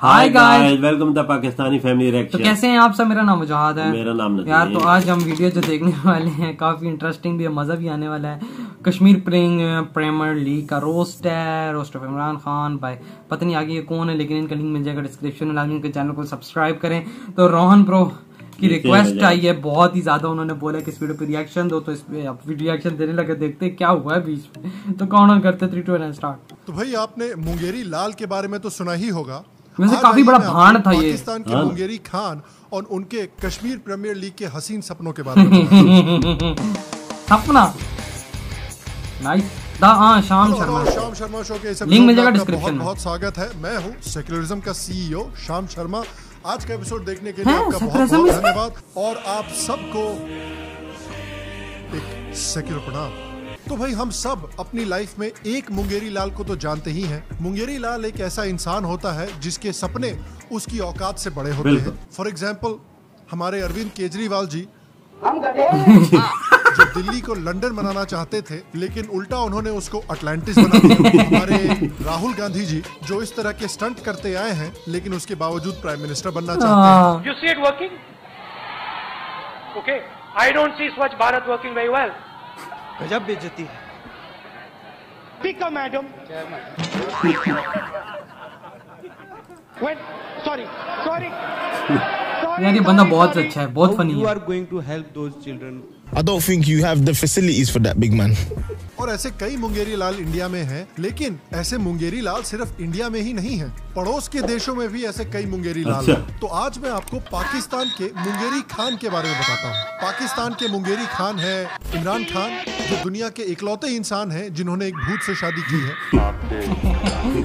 Hi guys, welcome the Pakistani family reaction. तो कैसे हैं आप सब? मेरा नाम वजाहत है। मेरा नाम नदीम यार, तो आज हम वीडियो जो देखने वाले हैं काफी इंटरेस्टिंग भी है, मजा भी आने वाला है। कश्मीर प्रीमियर लीग का रोस्ट है, रोस्ट ऑफ इमरान खान भाई। पता नहीं आगे ये कौन है, लेकिन इनका लिंक मिल जाएगा डिस्क्रिप्शन में। लाजमी इनके चैनल को सब्सक्राइब करें। तो रोहन ब्रो की रिक्वेस्ट आई है बहुत ही ज्यादा, उन्होंने बोला कि इस वीडियो पे रिएक्शन दो, तो इस पे आप रिएक्शन देने लगे। देखते क्या हुआ है बीच में। तो कौन करते 3, 2, 1 स्टार्ट। तो भाई, आपने मुंगेरी लाल के बारे में तो सुना ही होगा। वैसे काफी बड़ा भांड था ये। पाकिस्तान के मुंगेरी खान और उनके कश्मीर प्रीमियर लीग के हसीन सपनों के बारे में। सपना नाइस। शाम शर्मा शो के लिंक मिल जाएगा डिस्क्रिप्शन में। बहुत स्वागत है। मैं हूँ सेक्युलरिज्म का सीईओ शाम शर्मा। आज का एपिसोड देखने के लिए आपका बहुत बहुत धन्यवाद और आप सबको एक सेक्युलर प्रणाम। तो भाई, हम सब अपनी लाइफ में एक मुंगेरी लाल को तो जानते ही हैं। मुंगेरी लाल एक ऐसा इंसान होता है जिसके सपने उसकी औकात से बड़े होते हैं। फॉर एग्जाम्पल, हमारे अरविंद केजरीवाल जी जो दिल्ली को लंदन बनाना चाहते थे, लेकिन उल्टा उन्होंने उसको अटलांटिस बना दिया। हमारे राहुल गांधी जी जो इस तरह के स्टंट करते आए हैं, लेकिन उसके बावजूद प्राइम मिनिस्टर बनना चाहते हैं। You see it working? Okay, I don't see Swachh Bharat working very well. गजब बेइज्जती है। Speaker, madam. Sorry. यार, ये बंदा बहुत अच्छा है, बहुत फनी है। You are going to help those children. I don't think you have the facilities for that, big man. और ऐसे कई मुंगेरी लाल इंडिया में हैं, लेकिन ऐसे मुंगेरी लाल सिर्फ इंडिया में ही नहीं हैं, पड़ोस के देशों में भी ऐसे कई मुंगेरी लाल हैं। तो आज मैं आपको पाकिस्तान के मुंगेरी खान के बारे में बताता हूँ। पाकिस्तान के मुंगेरी खान है इमरान खान, जो दुनिया के इकलौते इंसान हैं जिन्होंने एक भूत से शादी की है।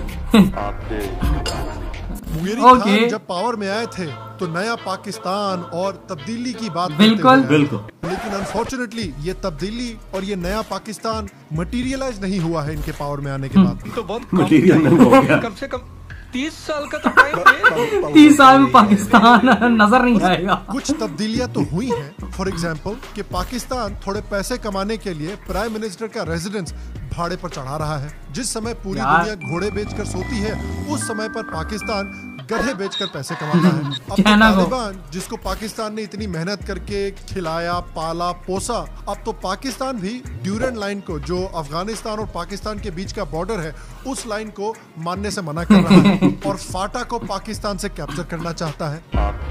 मुंगेरी खान जब पावर में आए थे तो नया पाकिस्तान और तब्दीली की बात बिल्कुल। लेकिन अनफॉर्चुनेटली ये तब्दीली और ये नया पाकिस्तान मटीरियलाइज नहीं हुआ है इनके पावर में आने के बाद। तो बहुत कम से कम 30 साल का तो टाइम है। 30 साल में पाकिस्तान नजर नहीं आएगा। कुछ तब्दीलियां तो हुई हैं। फॉर एग्जाम्पल कि पाकिस्तान थोड़े पैसे कमाने के लिए प्राइम मिनिस्टर का रेजिडेंस भाड़े पर चढ़ा रहा है। जिस समय पूरी दुनिया घोड़े बेचकर सोती है, उस समय पर पाकिस्तान गधे बेचकर पैसे कमाता है। अब तो तालिबान, जिसको पाकिस्तान ने इतनी मेहनत करके खिलाया, पाला, पोसा, अब तो पाकिस्तान भी ड्यूरेंट लाइन को, जो अफगानिस्तान और पाकिस्तान के बीच का बॉर्डर है, उस लाइन को मानने से मना कर रहा है और फाटा को पाकिस्तान से कैप्चर करना चाहता है।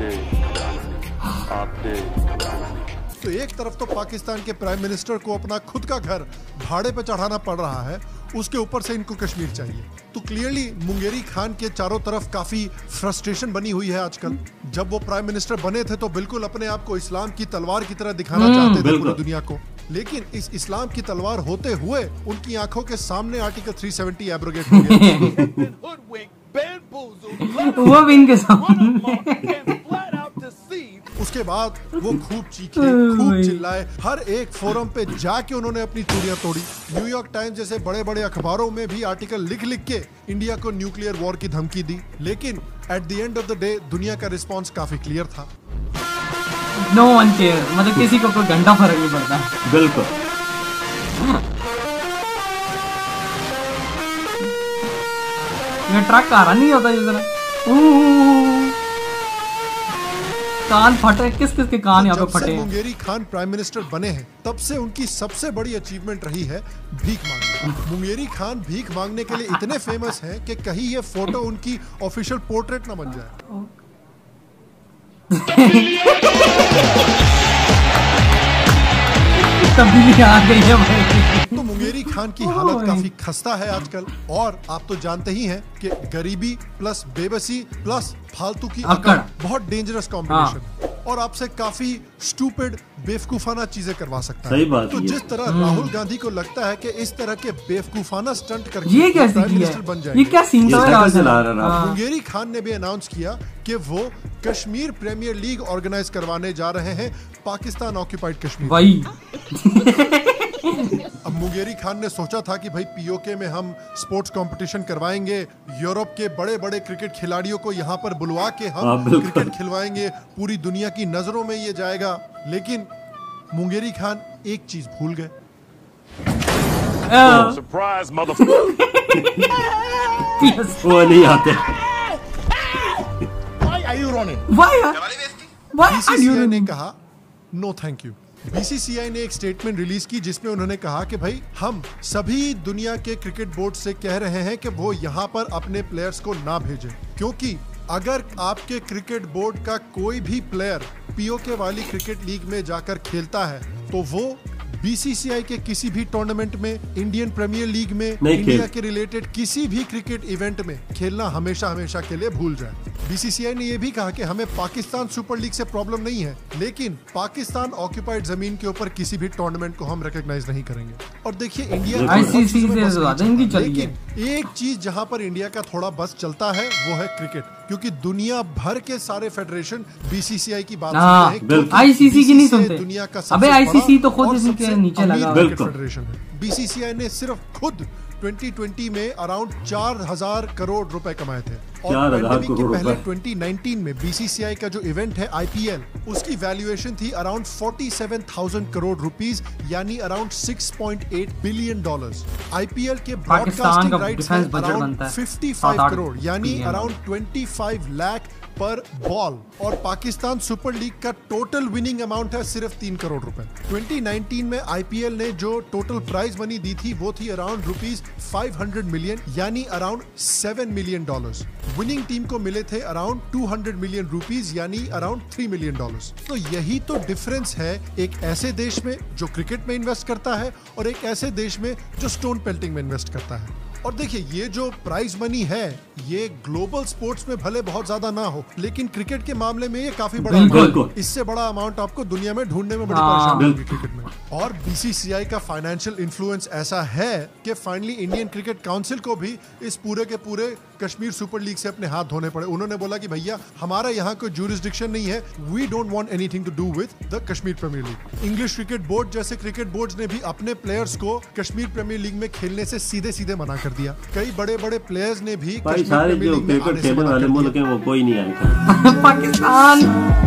तो एक तरफ तो पाकिस्तान के प्राइम मिनिस्टर को अपना खुद का घर भाड़े पे चढ़ाना पड़ रहा है, उसके ऊपर से इनको कश्मीर चाहिए। तो क्लियरली मुंगेरी खान के चारों तरफ काफी फ्रस्ट्रेशन बनी हुई है आजकल। जब वो प्राइम मिनिस्टर बने थे तो बिल्कुल अपने आप को इस्लाम की तलवार की तरह दिखाना चाहते थे पूरी दुनिया को, लेकिन इस इस्लाम की तलवार होते हुए उनकी आंखों के सामने आर्टिकल 370 एब्रोगेट हो गया। वो भी इनके सामने। उसके बाद वो खूब चीखे, खूब चिल्लाए, हर एक फोरम पे जाके उन्होंने अपनी चूड़ियां तोड़ी। न्यूयॉर्क टाइम्स जैसे बड़े बड़े अखबारों में भी आर्टिकल लिख लिख के इंडिया को न्यूक्लियर वॉर की धमकी दी। लेकिन at the end of the day दुनिया का रिस्पॉन्स काफी क्लियर था। नो वन केयर, मतलब किसी को कोई घंटा फर्क नहीं पड़ता। बिल्कुल। ये ट्रक आ रहा नहीं होता जिस कान फटे, किस के कान यहाँ पे फटे हैं। मुंगेरी खान प्राइम मिनिस्टर बने हैं, तब से उनकी सबसे बड़ी अचीवमेंट रही है भीख मांगना। मुंगेरी खान भीख मांगने के लिए इतने फेमस हैं कि कहीं ये फोटो उनकी ऑफिशियल पोर्ट्रेट ना बन जाए। तब्दीली आ गई है भाई। तो मुंगेरी खान की हालत काफी खस्ता है आजकल, और आप तो जानते ही हैं कि गरीबी प्लस बेबसी प्लस फालतू की अकड़ बहुत डेंजरस कॉम्बिनेशन, और आपसे काफी स्टूपिड बेवकूफाना चीजें करवा सकता है। सही बात तो जिस तरह राहुल गांधी को लगता है कि इस तरह के बेवकूफाना स्टंट करके ये क्या प्राइम मिनिस्टर बन जाएंगे, ये क्या सीन था। मुंगेरी खान ने भी अनाउंस किया कि वो कश्मीर प्रीमियर लीग ऑर्गेनाइज करवाने जा रहे हैं पाकिस्तान ऑक्यूपाइड कश्मीर। वही अब मुंगेरी खान ने सोचा था कि भाई पीओके में हम स्पोर्ट्स कंपटीशन करवाएंगे, यूरोप के बड़े बड़े क्रिकेट खिलाड़ियों को यहाँ पर बुलवा के हम क्रिकेट खिलवाएंगे, पूरी दुनिया की नजरों में ये जाएगा। लेकिन मुंगेरी खान एक चीज भूल गए। वो नहीं आते। are you running? Why are you BCCI ने कहा नो थैंक यू। BCCI ने एक स्टेटमेंट रिलीज की जिसमें उन्होंने कहा कि भाई हम सभी दुनिया के क्रिकेट बोर्ड से कह रहे हैं कि वो यहाँ पर अपने प्लेयर्स को ना भेजें, क्योंकि अगर आपके क्रिकेट बोर्ड का कोई भी प्लेयर POK वाली क्रिकेट लीग में जाकर खेलता है तो वो BCCI के किसी भी टूर्नामेंट में, इंडियन प्रीमियर लीग में, इंडिया के रिलेटेड किसी भी क्रिकेट इवेंट में खेलना हमेशा हमेशा के लिए भूल जाए। BCCI ने यह भी कहा कि हमें पाकिस्तान सुपर लीग से प्रॉब्लम नहीं है, लेकिन पाकिस्तान ऑक्यूपाइड जमीन के ऊपर किसी भी टूर्नामेंट को हम रिकॉग्नाइज नहीं करेंगे। और देखिए इंडिया ICC से ज्यादा इनकी चली है। लेकिन एक चीज जहां पर इंडिया का थोड़ा बस चलता है वो है क्रिकेट, क्योंकि दुनिया भर के सारे फेडरेशन BCCI की बात सुनते हैं, ICC की नहीं सुनते। दुनिया का अबे ICC तो खुद इनके नीचे लगा। फेडरेशन है। BCCI ने सिर्फ खुद 2020 में अराउंड 4,000 करोड़ रुपए कमाए थे और पैंडेमिक के पहले 2019 में BCCI का जो इवेंट है IPL, उसकी वैल्यूएशन थी अराउंड 47,000 करोड़ रुपीस, यानी अराउंड $6.8 बिलियन। IPL के ब्रॉडकास्टिंग राइट्स हैं अराउंड 55 करोड़ यानी अराउंड 25 लाख पर बॉल, और पाकिस्तान सुपर लीग का टोटल विनिंग अमाउंट है सिर्फ 3 करोड़ रुपए। 2019 में IPL ने जो टोटल प्राइज मनी दी थी वो थी अराउंड रुपीस 500 मिलियन यानी अराउंड $7 मिलियन। विनिंग टीम को मिले थे अराउंड 200 मिलियन रुपीस यानी अराउंड $3 मिलियन। तो यही तो डिफरेंस है एक ऐसे देश में जो क्रिकेट में इन्वेस्ट करता है और एक ऐसे देश में जो स्टोन पेल्टिंग में इन्वेस्ट करता है। और देखिए ये जो प्राइज मनी है ये ग्लोबल स्पोर्ट्स में भले बहुत ज्यादा ना हो, लेकिन क्रिकेट के मामले में ये काफी बड़ा अमाउंट है। इससे बड़ा अमाउंट आपको दुनिया में ढूंढने में बड़ी परेशानी होगी क्रिकेट में। और BCCI का फाइनेंशियल इन्फ्लुएंस ऐसा है कि फाइनली इंडियन क्रिकेट काउंसिल को भी इस पूरे के पूरे कश्मीर सुपर लीग से अपने हाथ धोने पड़े। उन्होंने बोला कि भैया हमारा यहाँ कोई ज्यूरिसडिक्शन नहीं है, we don't want anything to do with the Kashmir premier league. English cricket board जैसे क्रिकेट बोर्ड्स ने भी अपने प्लेयर्स को कश्मीर प्रीमियर लीग में खेलने से सीधे सीधे मना कर दिया। कई बड़े बड़े प्लेयर्स ने भी कश्मीर प्रीमियर लीग में आने से मना कर दिया। वो कोई नहीं आएगा। पाकिस्तान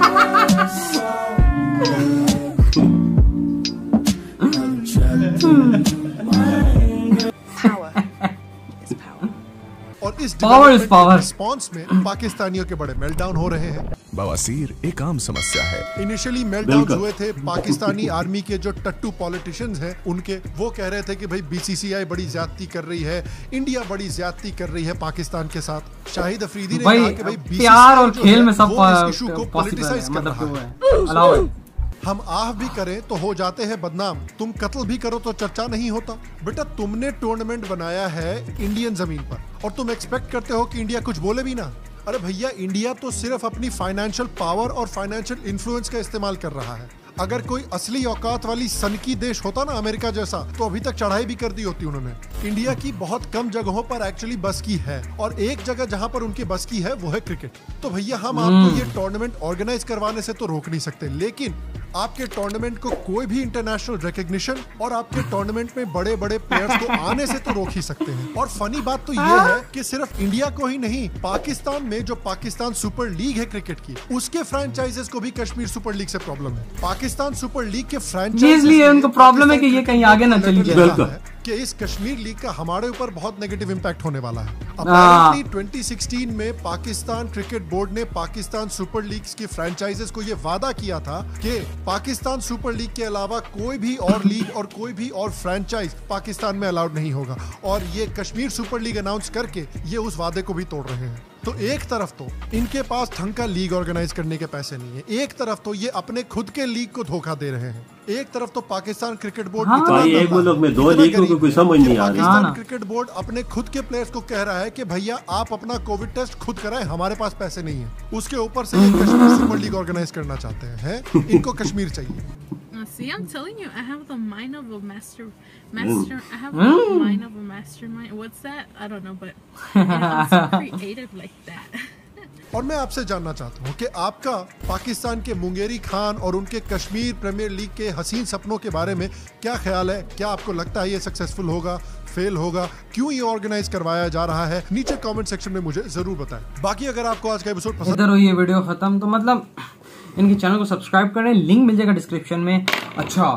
और इस पावर इज पावर रिस्पॉन्स में पाकिस्तानियों के बड़े मेल्टडाउन हो रहे हैं। बवासीर एक आम समस्या है। इनिशियली मेल्टडाउन हुए थे पाकिस्तानी आर्मी के जो टट्टू पॉलिटिशियंस हैं उनके, वो कह रहे थे कि भाई BCCI बड़ी ज्यादती कर रही है, इंडिया बड़ी ज्यादती कर रही है पाकिस्तान के साथ। शाहिद अफरीदी ने कहा कि भाई प्यार और खेल में सब इशू को पॉलिटिसाइज कर रहा है। हम आह भी करें तो हो जाते हैं बदनाम, तुम कत्ल भी करो तो चर्चा नहीं होता। बेटा तुमने टूर्नामेंट बनाया है इंडियन जमीन पर और तुम एक्सपेक्ट करते हो कि इंडिया कुछ बोले भी ना। अरे भैया इंडिया तो सिर्फ अपनी फाइनेंशियल पावर और फाइनेंशियल इन्फ्लुएंस का इस्तेमाल कर रहा है। अगर कोई असली औकात वाली सनकी देश होता ना अमेरिका जैसा, तो अभी तक चढ़ाई भी कर दी होती उन्होंने। इंडिया की बहुत कम जगहों पर एक्चुअली बस की है और एक जगह जहां पर उनकी बस की है वो है क्रिकेट। तो भैया हम आपको ये टूर्नामेंट ऑर्गेनाइज करवाने से तो रोक नहीं सकते, लेकिन आपके टूर्नामेंट को कोई भी इंटरनेशनल रिकॉग्निशन और आपके टूर्नामेंट में बड़े बड़े प्लेयर्स को आने से तो रोक ही सकते हैं। और फनी बात तो ये है कि सिर्फ इंडिया को ही नहीं, पाकिस्तान में जो पाकिस्तान सुपर लीग है क्रिकेट की, उसके फ्रेंचाइजेस को भी कश्मीर सुपर लीग से प्रॉब्लम है। पाकिस्तान सुपर लीग के फ्रेंचाइजेस इसलिए उनको प्रॉब्लम है कि ये कहीं आगे ना चली जाए, कि इस कश्मीर लीग का हमारे ऊपर बहुत नेगेटिव इंपैक्ट होने वाला है। अपैरेंटली 2016 में पाकिस्तान क्रिकेट बोर्ड ने पाकिस्तान सुपर लीग की फ्रेंचाइजेस को ये वादा किया था कि पाकिस्तान सुपर लीग के अलावा कोई भी और लीग और कोई भी और फ्रेंचाइज पाकिस्तान में अलाउड नहीं होगा, और ये कश्मीर सुपर लीग अनाउंस करके ये उस वादे को भी तोड़ रहे हैं। तो एक तरफ तो इनके पास ढंग का लीग ऑर्गेनाइज करने के पैसे नहीं है, एक तरफ तो ये अपने खुद के लीग को धोखा दे रहे हैं, एक तरफ तो पाकिस्तान क्रिकेट बोर्ड एक मुल्क में दो लीगों को कोई समझ नहीं आ रही। पाकिस्तान क्रिकेट बोर्ड अपने खुद के प्लेयर्स को कह रहा है कि भैया आप अपना कोविड टेस्ट खुद कराएं, हमारे पास पैसे नहीं है। उसके ऊपर से ये कश्मीर सुपर लीग ऑर्गेनाइज करना चाहते हैं, इनको कश्मीर चाहिए। See, I'm telling you, I have the mind of a master. I have the mind of a mastermind. What's that? I don't know, but I'm so creative like that. और मैं आपसे जानना चाहता हूँ कि आपका पाकिस्तान के मुंगेरी खान और उनके कश्मीर प्रीमियर लीग के हसीन सपनों के बारे में क्या ख्याल है? क्या आपको लगता है ये सक्सेसफुल होगा, फेल होगा? क्यों ये ऑर्गेनाइज करवाया जा रहा है? नीचे कमेंट सेक्शन में मुझे जरूर बताएं। बाकी अगर आपको आज का एपिसोड पसंद इधर हुई ये वीडियो खत्म, तो मतलब इनके चैनल को सब्सक्राइब करें, लिंक मिल जाएगा डिस्क्रिप्शन में। अच्छा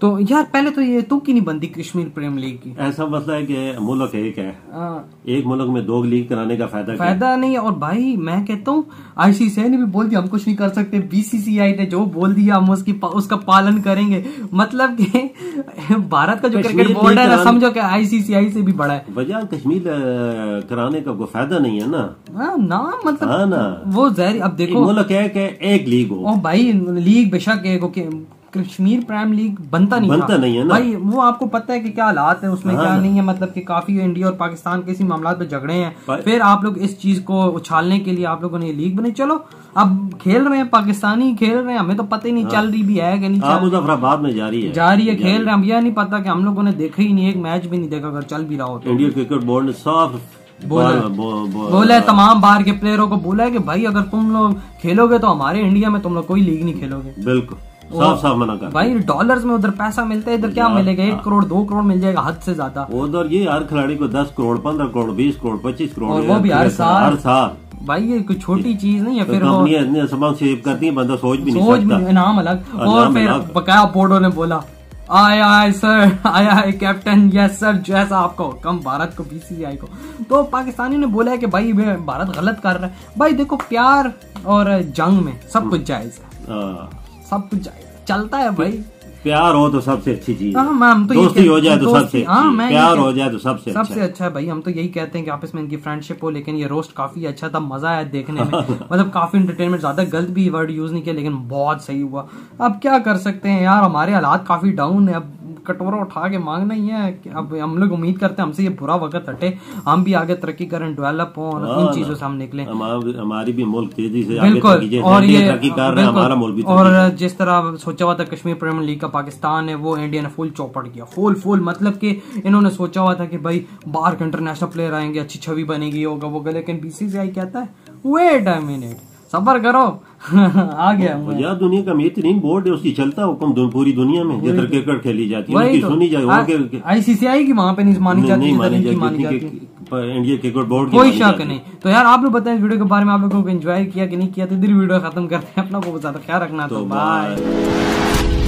तो यार पहले तो ये तू की नहीं बनती कश्मीर प्रीमियर लीग की। ऐसा मसला है कि मुल्क एक है, एक मुल्क में 2 लीग कराने का फायदा नहीं है। और भाई मैं कहता हूँ आईसीसी ने भी बोल दिया हम कुछ नहीं कर सकते, बीसीसीआई ने जो बोल दिया हम उसका पालन करेंगे। मतलब कि भारत का जो क्रिकेट बोर्ड है ना, समझो कि आईसीसीआई से भी बड़ा है। वजह कश्मीर कराने का कोई फायदा नहीं है ना। ना मतलब ना वो जहरी। अब देखो मुल्क एक लीग हो। ओ भाई लीग बेशक एक कश्मीर प्रीमियर लीग बनता नहीं है ना भाई। वो आपको पता है कि क्या हालात है उसमें, क्या नहीं है। मतलब कि काफी इंडिया और पाकिस्तान के इसी मामला पे झगड़े हैं। फिर आप लोग इस चीज को उछालने के लिए आप लोगों ने ये लीग बनाई। चलो अब खेल रहे हैं, पाकिस्तानी खेल रहे हैं, हमें तो पता ही नहीं चल रही भी है कि नहीं मुजफ्फराबाद में जारी है खेल रहे हैं। हम यह नहीं पता कि हम लोगों ने देखा ही नहीं, एक मैच भी नहीं देखा अगर चल भी रहा हो तो। इंडियन क्रिकेट बोर्ड ने साफ बोला है, तमाम बाहर के प्लेयरों को बोला है कि भाई अगर तुम लोग खेलोगे तो हमारे इंडिया में तुम लोग कोई लीग नहीं खेलोगे। बिल्कुल साफ मना कर भाई। डॉलर्स में उधर पैसा मिलता है, इधर क्या मिलेगा? 1 करोड़ 2 करोड़ मिल जाएगा हद से ज्यादा। उधर ये हर खिलाड़ी को 10 करोड़ 15 करोड़ 20 करोड़ 25 करोड़, और वो भी हर साल। भाई ये कोई छोटी चीज नहीं है। फिर कंपनियां सामान सेव करती है, बंदा सोच भी नहीं सकता। इनाम अलग। और फिर बकाया बोर्डो ने बोला आया सर, आया है कैप्टन, यस सर, जैसा आपका हुक्म भारत को, बीसीसीआई को। तो पाकिस्तानी ने बोला है कि भाई भारत गलत कर रहा है। भाई देखो प्यार और जंग में सब कुछ जायज है, सब कुछ जायज चलता है भाई। प्यार हो तो सबसे अच्छी चीज। तो दोस्ती हो जाए तो सबसे प्यार हो जाए तो सबसे अच्छा है भाई। हम तो यही कहते हैं कि आपस में इनकी फ्रेंडशिप हो। लेकिन ये रोस्ट काफी अच्छा था, मजा आया देखने में। मतलब काफी एंटरटेनमेंट, ज्यादा गलत भी वर्ड यूज नहीं किया लेकिन बहुत सही हुआ। अब क्या कर सकते हैं यार, हमारे हालात काफी डाउन है। अब कटोरा उठा के मांगना ही है। अब हम लोग उम्मीद करते हैं हमसे ये बुरा वक्त हटे, हम भी आगे तरक्की करें, डेवलप हो और इन चीजों से हम निकले। हमारी भी मुल्क तेजी से बिल्कुल। और ये तरक्की कर रहा है, हमारा मुल्क भी। और जिस तरह सोचा हुआ था कश्मीर प्रीमियर लीग का पाकिस्तान है, वो इंडिया ने फुल चौपट किया। फुल मतलब कि इन्होंने सोचा हुआ था कि भाई बाहर के इंटरनेशनल प्लेयर आएंगे, अच्छी छवि बनेगी, होगा वो। लेकिन बीसीसीआई कहता है वेट अ मिनट, सबर करो। आ गया यार, दुनिया का बेहतरीन बोर्ड है, उसकी चलता हुक्म पूरी दुनिया में जिधर क्रिकेट खेली जाती है उसकी सुनी जाए। आईसीसीआई की वहाँ पे नहीं मानी जाती, इंडिया क्रिकेट बोर्ड कोई शक नहीं। तो यार आप लोग बताएं वीडियो के बारे में, आप लोगों को एंजॉय किया कि नहीं किया। तो इधर वीडियो खत्म करते हैं, अपना को ज्यादा ख्याल रखना। तो बाय।